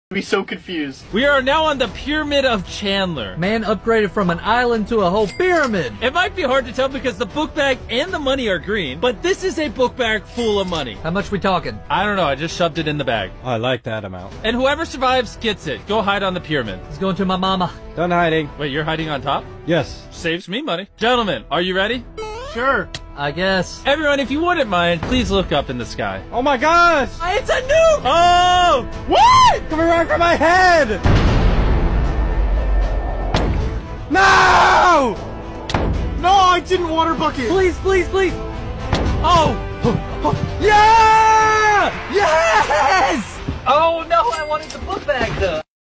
Be so confused. We are now on the Pyramid of Chandler. Man upgraded from an island to a whole pyramid. It might be hard to tell because the book bag and the money are green, but this is a book bag full of money. How much we talking? I don't know, I just shoved it in the bag. I like that amount. And whoever survives gets it. Go hide on the pyramid. It's going to my mama. Done hiding. Wait, you're hiding on top? Yes. Saves me money. Gentlemen, are you ready? Sure. I guess. Everyone, if you wouldn't mind, please look up in the sky. Oh my gosh! It's a nuke! Oh! What? Coming right for my head! No! No, I didn't water bucket. Please, please, please! Oh! Yeah! Yes! Oh no, I wanted the book bag though!